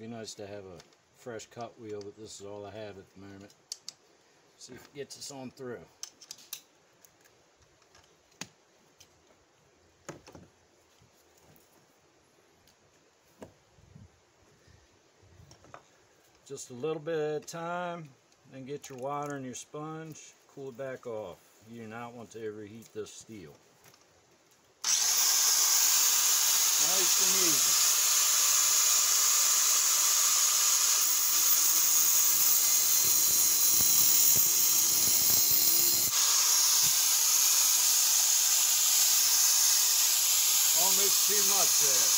Be nice to have a fresh cut wheel, but this is all I have at the moment. See if it gets us on through. Just a little bit of time, then get your water and your sponge, cool it back off. You do not want to overheat this steel. Nice and easy. Almost too much there.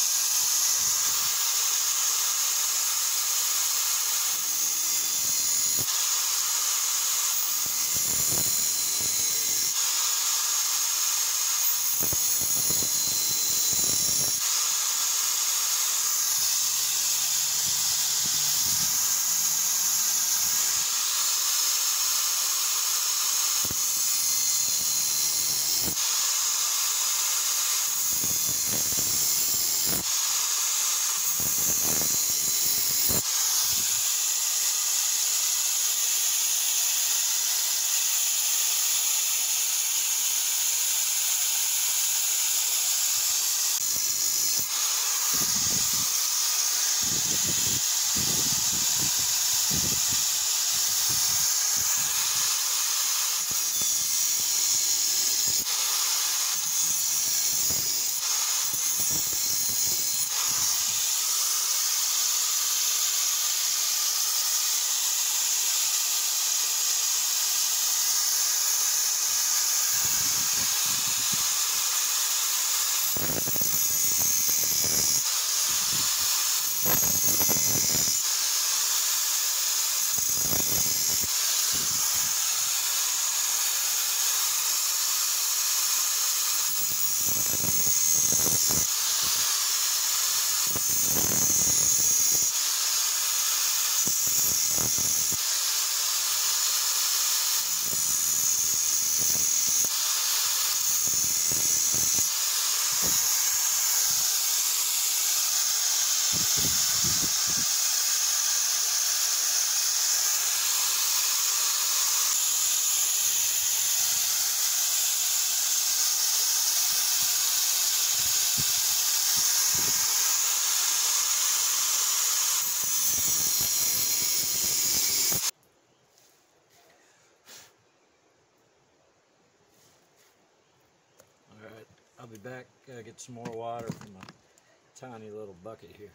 Alright, I'll be back. Gotta get some more water from my tiny little bucket here.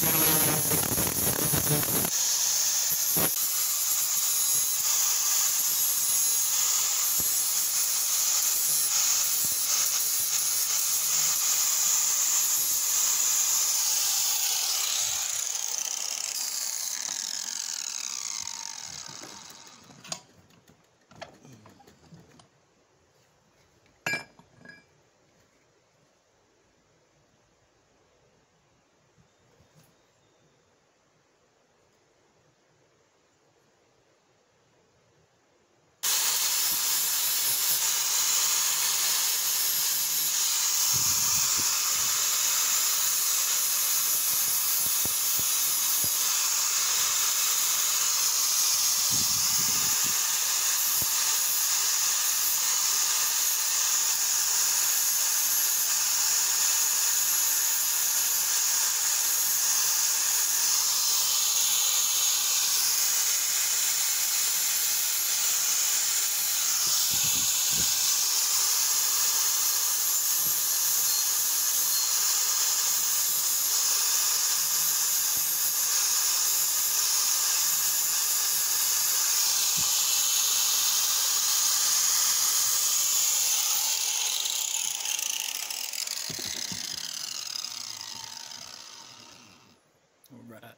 Alright.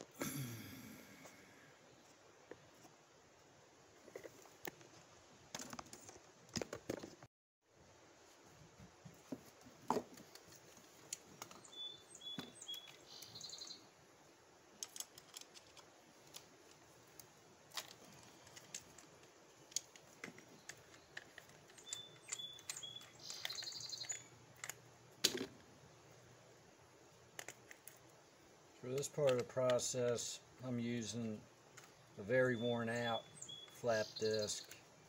For this part of the process, I'm using a very worn out flap disc.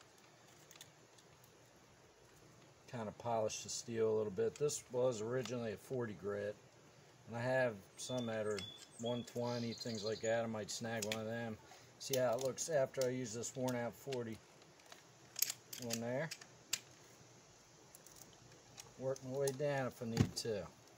Kind of polish the steel a little bit. This was originally a 40 grit, and I have some that are 120, things like that. I might snag one of them. See how it looks after I use this worn out 40 one there. Work my way down if I need to.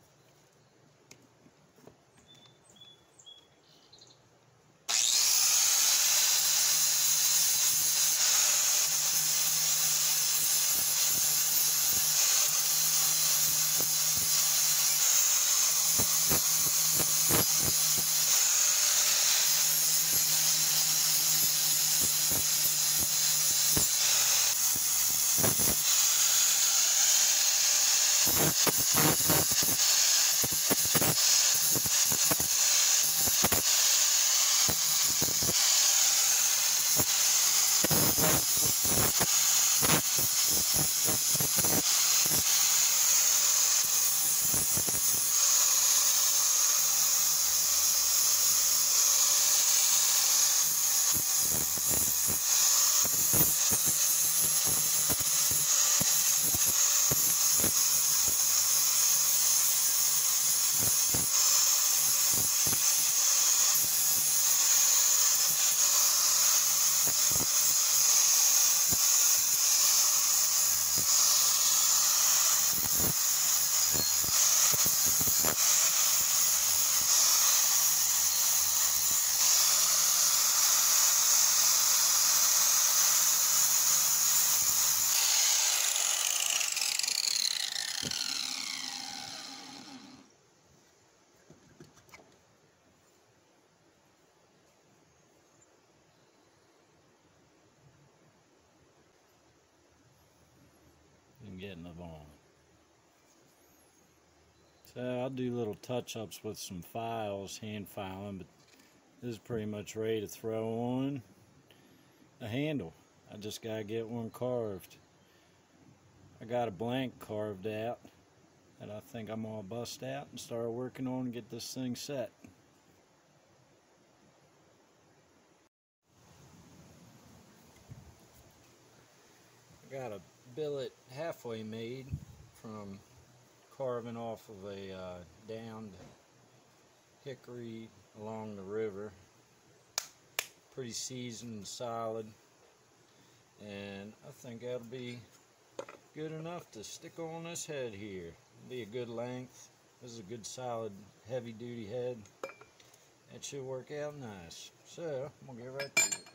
Getting it on. So I'll do little touch-ups with some files, hand filing, but this is pretty much ready to throw on a handle. I just gotta get one carved. I got a blank carved out that I think I'm gonna bust out and start working on and get this thing set. I got a billet halfway made from carving off of a downed hickory along the river. Pretty seasoned and solid, and I think that'll be good enough to stick on this head here. It'll be a good length. This is a good solid heavy duty head. That should work out nice. So, I'm going to get right to it.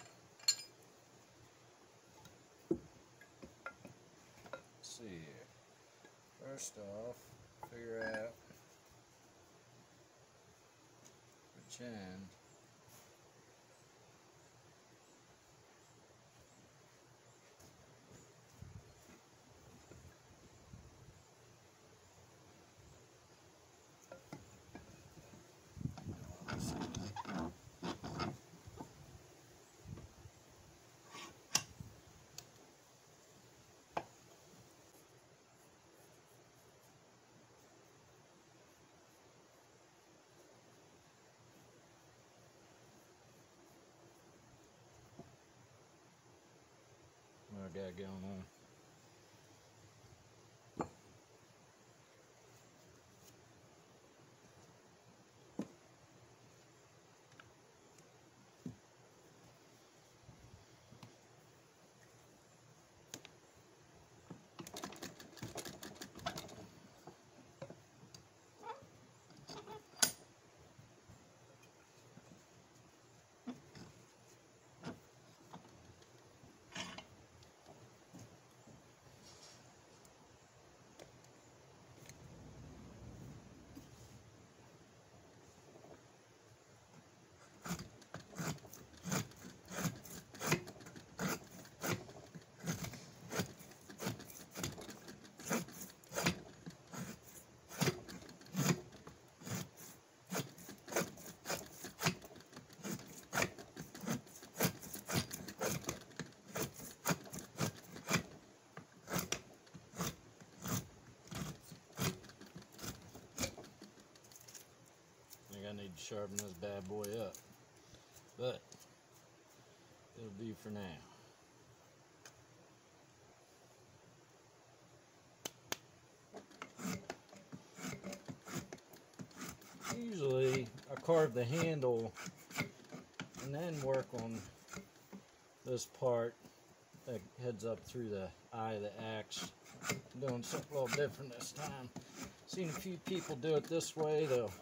Let's see here. First off, figure out which end I got going on. I need to sharpen this bad boy up, but it'll do for now. Usually I carve the handle and then work on this part that heads up through the eye of the axe. I'm doing something a little different this time. Seen a few people do it this way. They'll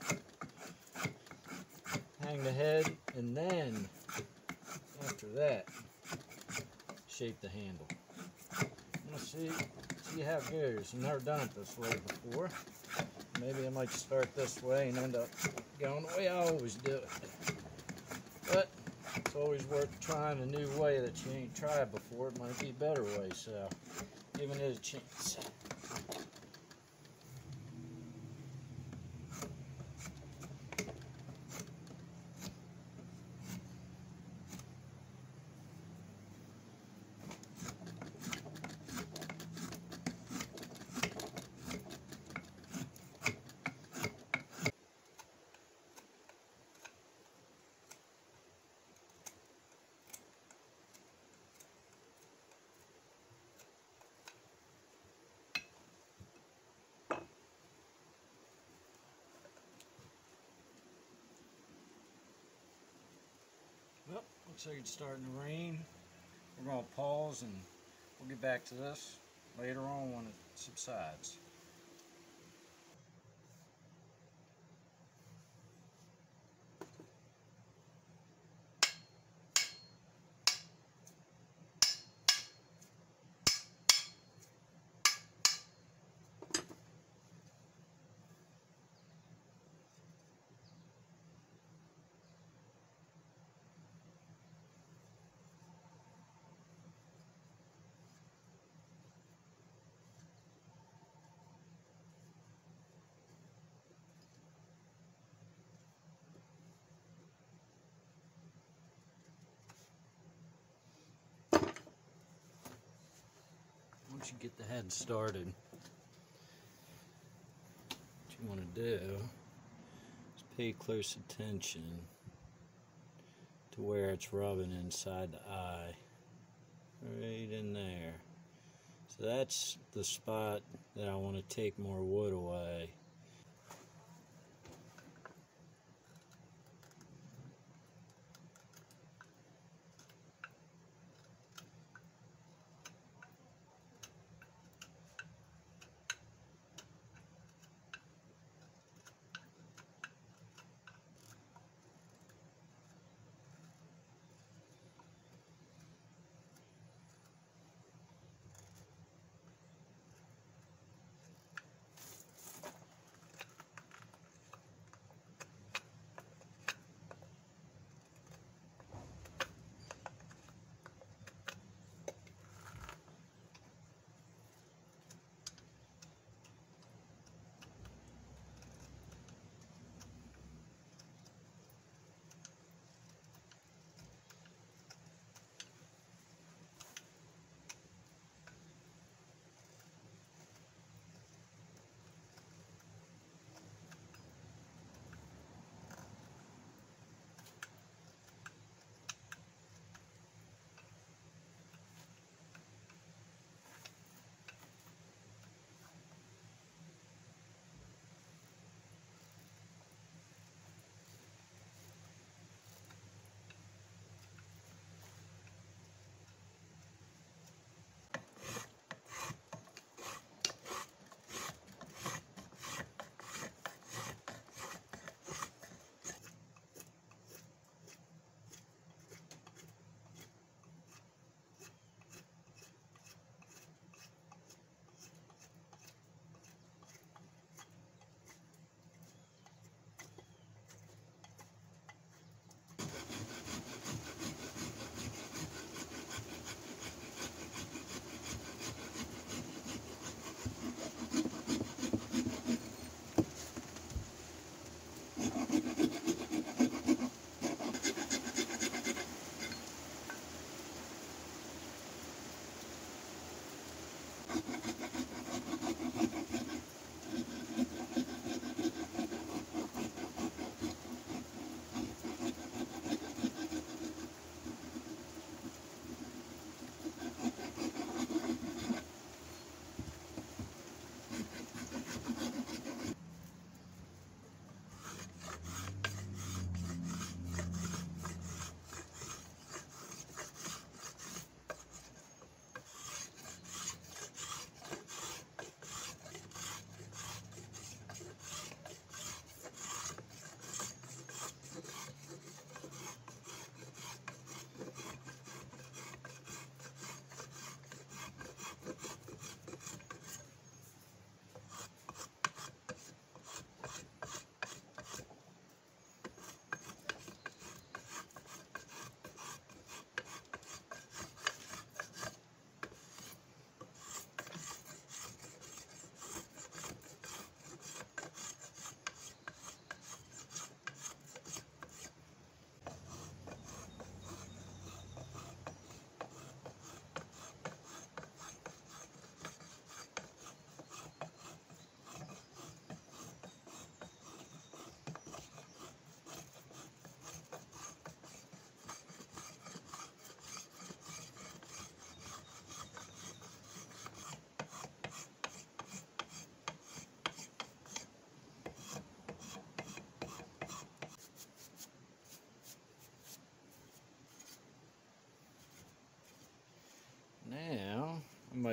hang the head and then after that shape the handle. I'm gonna see how it goes. I've never done it this way before. Maybe I might start this way and end up going the way I always do it. But it's always worth trying a new way that you ain't tried before. It might be a better way, so giving it a chance. Well, looks like it's starting to rain. We're going to pause and we'll get back to this later on when it subsides. Once you get the head started, what you want to do is pay close attention to where it's rubbing inside the eye, right in there. So that's the spot that I want to take more wood away.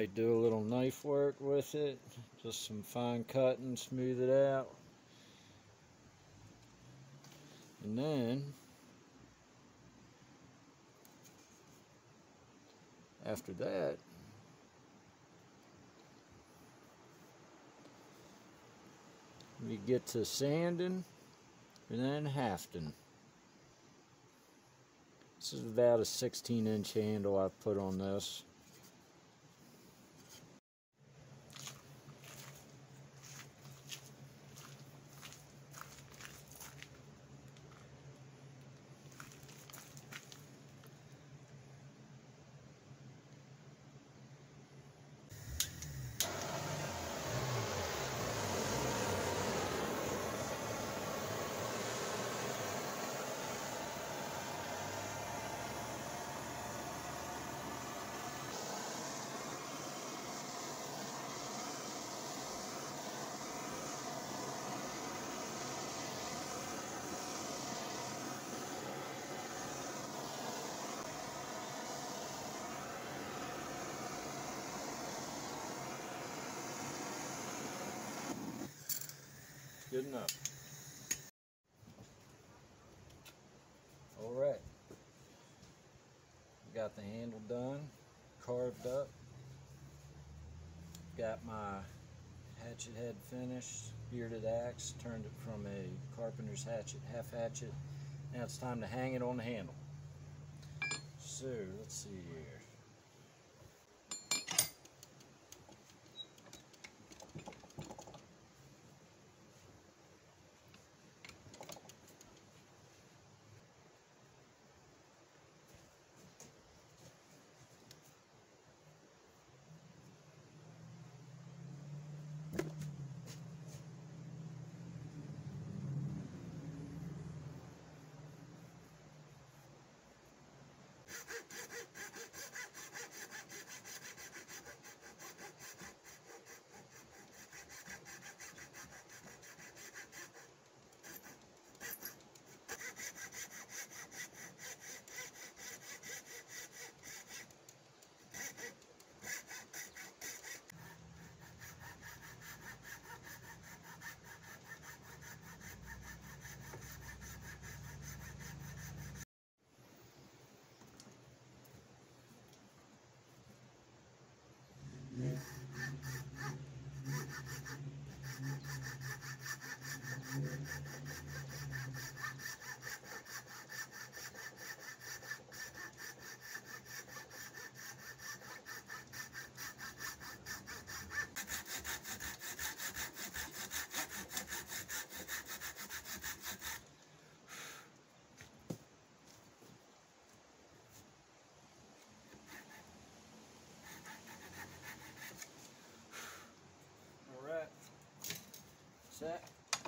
might do a little knife work with it, just some fine cutting, smooth it out. And then after that, we get to sanding and then hafting. This is about a 16-inch handle I've put on this. Good enough. Alright. Got the handle done, carved up. Got my hatchet head finished, bearded axe, turned it from a carpenter's hatchet, half hatchet. Now it's time to hang it on the handle. So, let's see here. Alright. Set.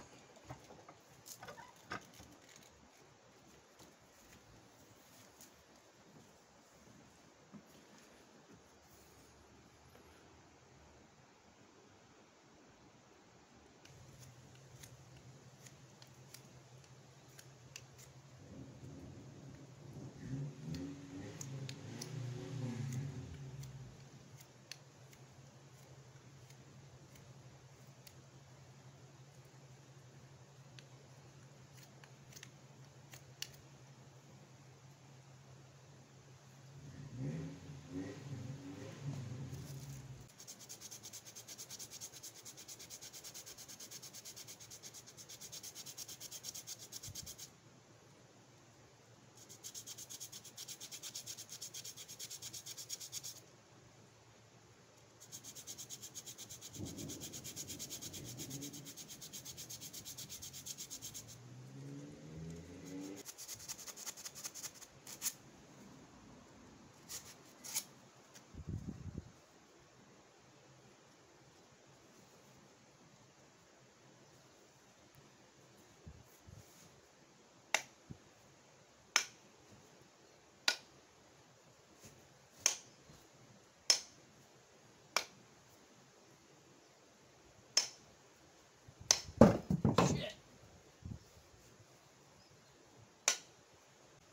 Shit.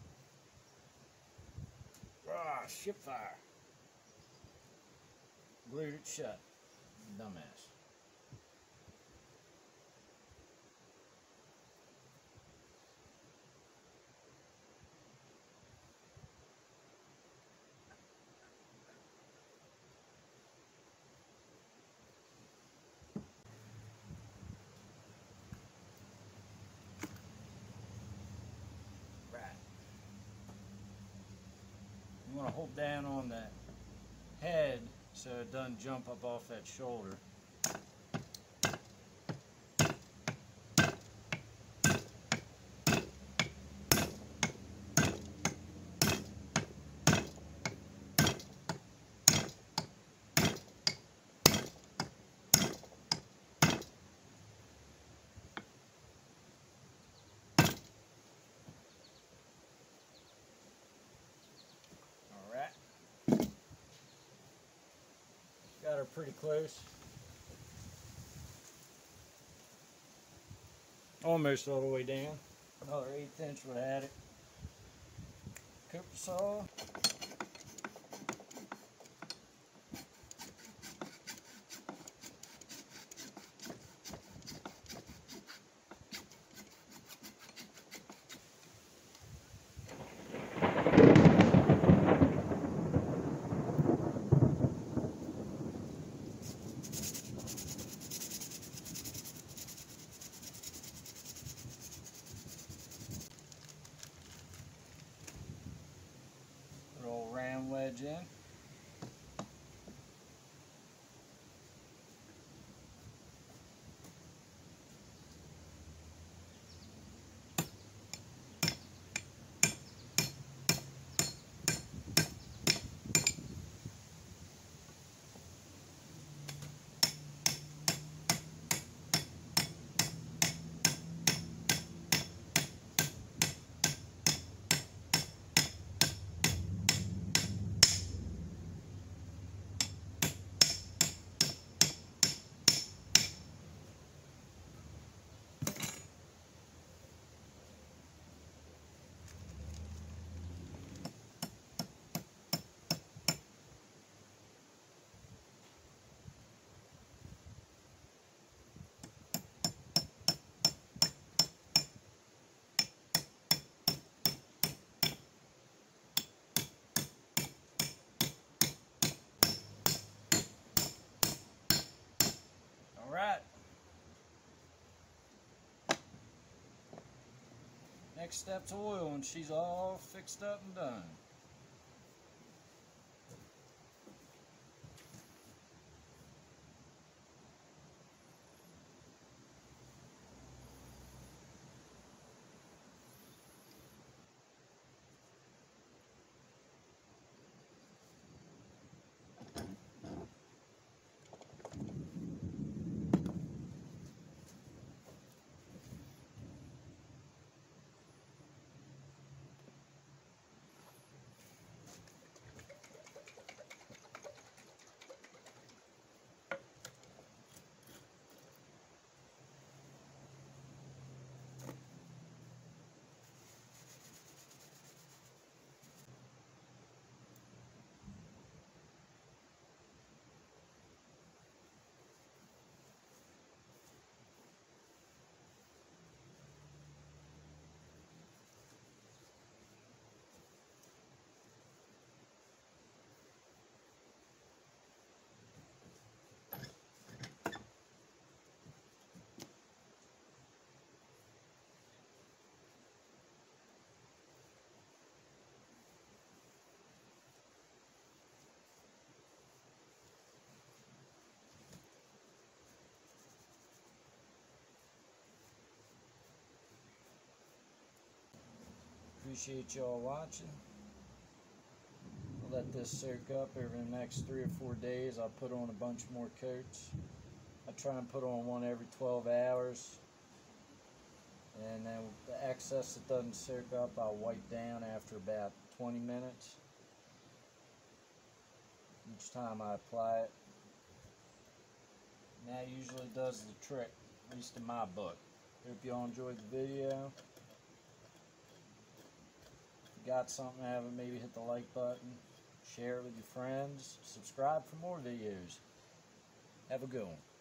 Ah, ship fire. glued it shut. Dumbass. Right. You want to hold down on that head so it doesn't jump up off that shoulder. Got her pretty close. Almost all the way down. Another 1/8 inch would have had it. Cooper saw. Little round wedge in. Alright. Next step's oil, and she's all fixed up and done. Appreciate y'all watching. I'll let this soak up over the next 3 or 4 days. I'll put on a bunch more coats. I try and put on one every 12 hours. And then the excess that doesn't soak up, I'll wipe down after about 20 minutes. Each time I apply it. And that usually does the trick, at least in my book. Hope y'all enjoyed the video. If you got something out of it, maybe hit the like button. share it with your friends, subscribe for more videos. Have a good one.